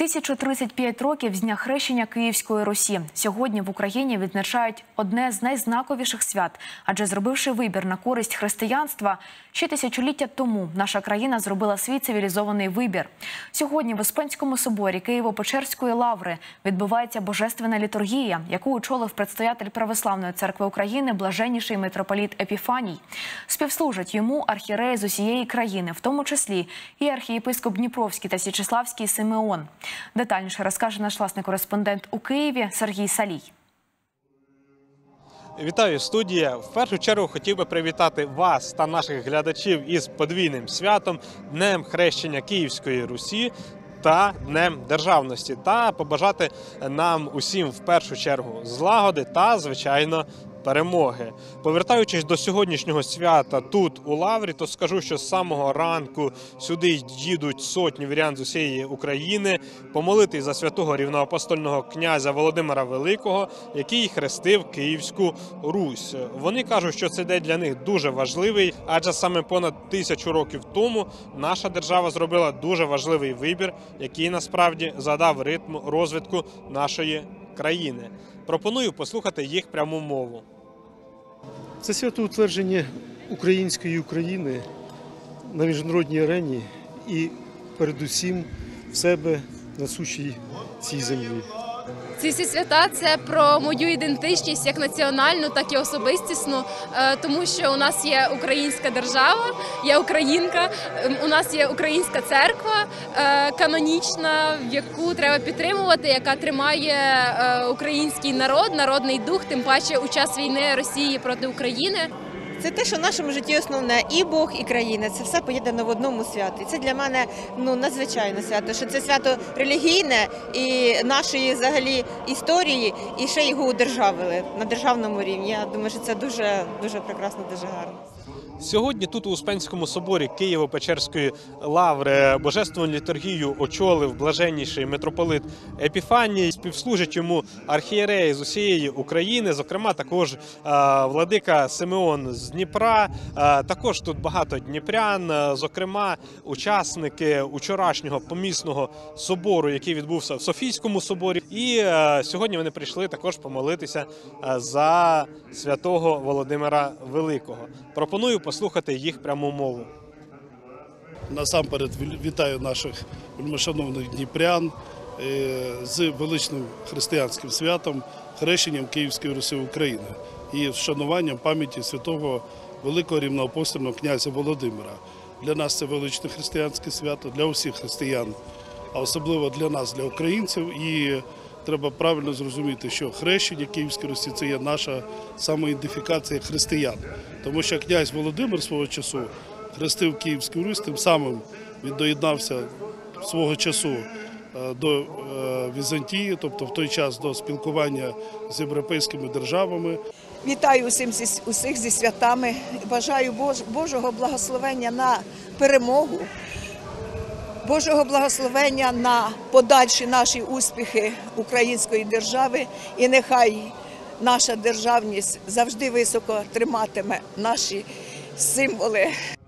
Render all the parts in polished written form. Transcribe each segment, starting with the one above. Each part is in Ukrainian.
1035 років з дня хрещення Київської Русі. Сьогодні в Україні відзначають одне з найзнаковіших свят, адже зробивши вибір на користь християнства, ще тисячоліття тому наша країна зробила свій цивілізований вибір. Сьогодні в Успенському соборі Києво-Печерської лаври відбувається божественна літургія, яку очолив предстоятель Православної церкви України блаженніший митрополіт Епіфаній. Співслужать йому архієреї з усієї країни, в тому числі і архієпископ Дніпровський та Січеславський Симеон. Детальніше розкаже наш власний кореспондент у Києві Сергій Салій. Вітаю, студія! В першу чергу хотів би привітати вас та наших глядачів із подвійним святом – Днем хрещення Київської Русі та Днем Державності. Та побажати нам усім в першу чергу злагоди та, звичайно, перемоги. Повертаючись до сьогоднішнього свята тут, у Лаврі, то скажу, що з самого ранку сюди їдуть сотні вірян з усієї України помолитись за святого рівноапостольного князя Володимира Великого, який хрестив Київську Русь. Вони кажуть, що цей день для них дуже важливий, адже саме понад 1000 років тому наша держава зробила дуже важливий вибір, який насправді задав ритм розвитку нашої країни. Пропоную послухати їх пряму мову. Це святоутвердження української України на міжнародній арені і передусім в себе на суші цій землі. Ці всі свята – це про мою ідентичність як національну, так і особистісну, тому що у нас є українська держава, я українка, у нас є українська церква канонічна, яку треба підтримувати, яка тримає український народ, народний дух, тим паче у час війни Росії проти України. Це те, що в нашому житті основне – і Бог, і країна. Це все поєднано в одному святі. Це для мене надзвичайне свято, що це свято релігійне і нашої взагалі історії, і ще його удержавили на державному рівні. Я думаю, що це дуже прекрасно, дуже гарно. Сьогодні тут у Успенському соборі Києво-Печерської лаври божественну літургію очолив блаженніший митрополит Епіфаній. Співслужать йому архієреї з усієї України, зокрема також владика Симеон з Дніпра. Також тут багато дніпрян, зокрема учасники вчорашнього помісного собору, який відбувся в Софійському соборі. І сьогодні вони прийшли також помолитися за святого Володимира Великого. Пропоную послухати їх пряму мову. Насамперед вітаю наших вельмишановних дніпрян з величним християнським святом, хрещенням Київської Русі України і вшануванням пам'яті святого великого рівноапостольного князя Володимира. Для нас це величне християнське свято, для усіх християн, а особливо для нас, для українців. І треба правильно зрозуміти, що хрещення Київської Русі – це є наша самоідентифікація християн. Тому що князь Володимир свого часу хрестив Київську Русь, тим самим він доєднався свого часу до Візантії, тобто в той час до спілкування з європейськими державами. Вітаю усіх зі святами, бажаю Божого благословення на перемогу, Божого благословення на подальші наші успіхи української держави, і нехай наша державність завжди високо триматиме наші символи.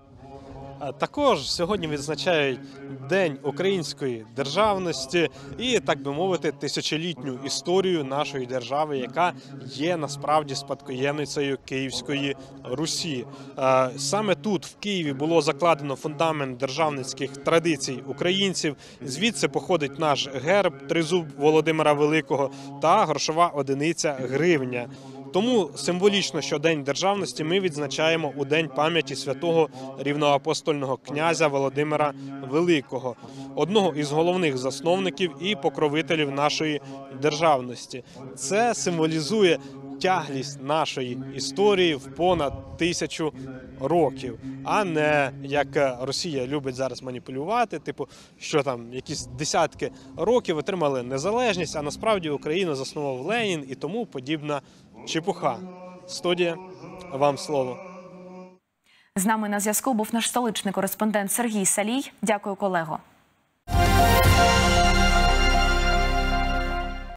Також сьогодні відзначають День української державності і, так би мовити, тисячолітню історію нашої держави, яка є насправді спадкоємницею Київської Русі. Саме тут, в Києві, було закладено фундамент державницьких традицій українців. Звідси походить наш герб, тризуб Володимира Великого та грошова одиниця гривня. Тому символічно, що День державності ми відзначаємо у День пам'яті святого рівноапостольного князя Володимира Великого, одного із головних засновників і покровителів нашої державності. Це символізує тяглість нашої історії в понад 1000 років, а не, як Росія любить зараз маніпулювати, типу, що там якісь десятки років отримали незалежність, а насправді Україну заснував Ленін і тому подібна чепуха. Студія, вам слово. З нами на зв'язку був наш столичний кореспондент Сергій Салій. Дякую, колего.